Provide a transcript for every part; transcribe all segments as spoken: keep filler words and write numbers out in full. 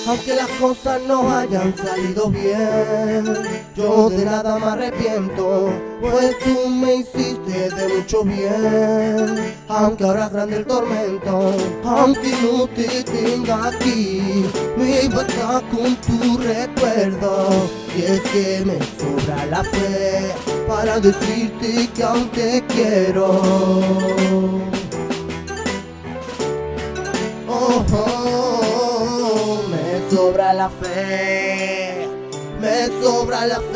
Aunque las cosas no hayan salido bien, yo de nada me arrepiento, pues tú me hiciste de mucho bien. Aunque ahora es grande el tormento, aunque inútil tenga aquí mi boca con tu recuerdo. Y es que me sobra la fe para decirte que aún te quiero. Oh, oh, me sobra la fe, me sobra la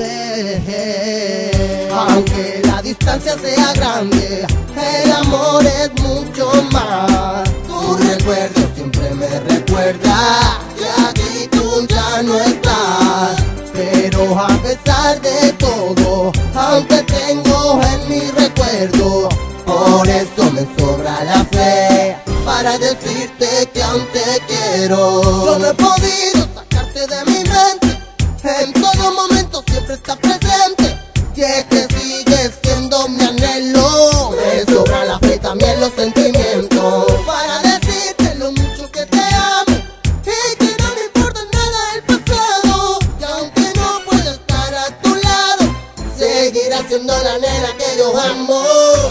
fe. Aunque la distancia sea grande, el amor es mucho más. Tu recuerdo siempre me recuerda que aquí tú ya no estás. Pero a pesar de todo, aún te tengo en mi recuerdo. Por eso me sobra la fe para decirte que aún te quiero. Yo no he podido sacarte de mi mente, en todo momento siempre estás presente. Y es que sigues siendo mi anhelo. Me sobra la fe, también los sentimientos, para decirte lo mucho que te amo y que no me importa nada del pasado. Y aunque no pueda estar a tu lado, seguirás siendo la nena que yo amo.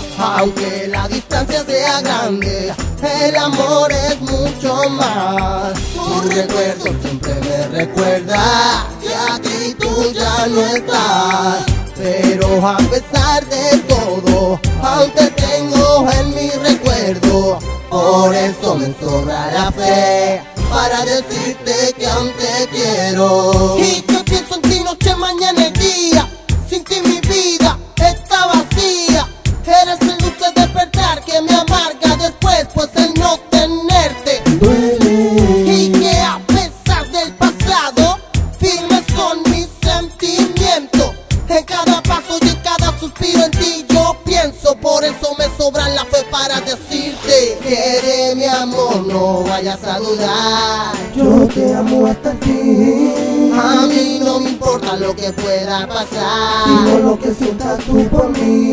Aunque la distancia sea grande, el amor es mucho más. Tu recuerdo siempre me recuerda que aquí tú ya no estás. Pero a pesar de todo, aún te tengo en mi recuerdo. Por eso me sobra la fe para decirte que aún te quiero. Y yo pienso en ti noche, mañana y día. Sin ti mi vida está vacía. Eres el dulce despertar que me amarga después, pues el no tenerte duele. Y que a pesar del pasado, firmes son mis sentimientos. En cada paso y en cada suspiro en ti yo pienso. Por eso me sobra la fe para decirte que de mi amor no vayas a dudar. Yo te amo hasta el fin. A mí no me importa lo que pueda pasar, sino lo que sientas tú por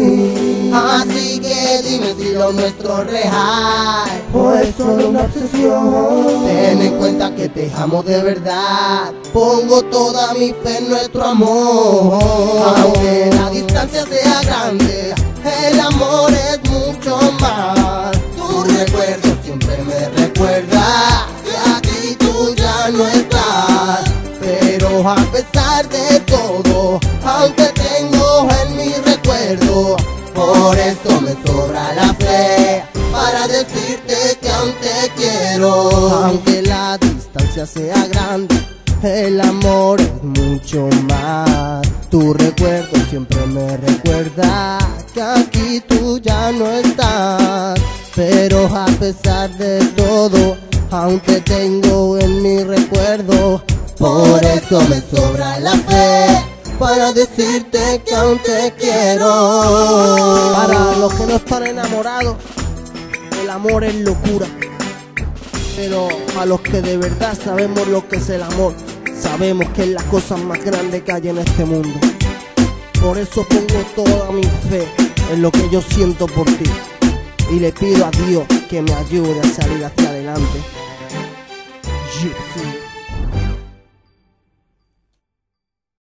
mí. Así que dime si lo nuestro es real o es solo una obsesión. Ten en cuenta que te amo de verdad, pongo toda mi fe en nuestro amor. Aunque la distancia sea grande, el amor es mucho más. Tu recuerdo siempre me recuerda que aquí tú ya no estás. Pero a pesar de todo, aún te tengo en mi recuerdo. Por eso me sobra la fe para decirte que aún te quiero. Aunque la distancia sea grande, el amor es mucho más. Tu recuerdo siempre me recuerda que aquí tú ya no estás. Pero a pesar de todo, aún te tengo en mi recuerdo. Por eso me sobra la fe para decirte que aún te quiero. Para los que no están enamorados, el amor es locura. Pero a los que de verdad sabemos lo que es el amor, sabemos que es la cosa más grande que hay en este mundo. Por eso pongo toda mi fe en lo que yo siento por ti, y le pido a Dios que me ayude a salir hacia adelante. Gypsy.